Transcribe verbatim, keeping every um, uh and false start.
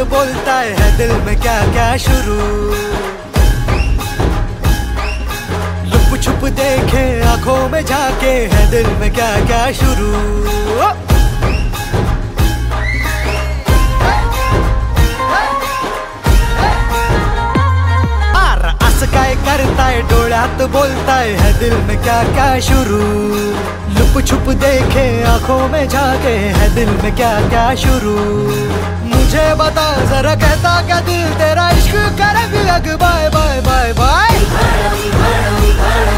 बोलता है दिल में क्या क्या शुरू। लुप छुप देखे आंखों में झाके है दिल में क्या क्या शुरू। काय करता है डोळ्यात बोलता है दिल में क्या क्या शुरू। लुप छुप देखे आंखों में झाके है दिल में क्या क्या शुरू। मुझे बता जरा कहता क्या दिल तेरा इश्क करे भी अग बाय बाय बाय बाय।